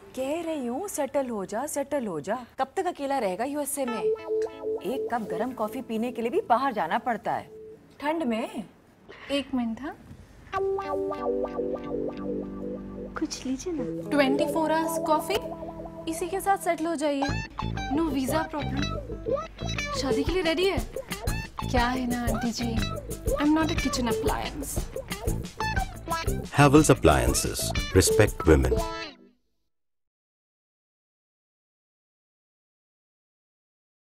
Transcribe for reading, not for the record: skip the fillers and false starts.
कह रही हूँ सेटल हो जा, सेटल हो जा। कब तक अकेला रहेगा यूएसए में? एक कप गरम कॉफी पीने के लिए भी बाहर जाना पड़ता है ठंड में। एक मिनट। हाँ, कुछ लीजिए ना। 24 आवर्स कॉफी, इसी के साथ सेटल हो जाइए। No visa problem. शादी के लिए रेडी है? क्या है ना aunty ji, I am not a kitchen appliance. Havells Appliances. Respect women.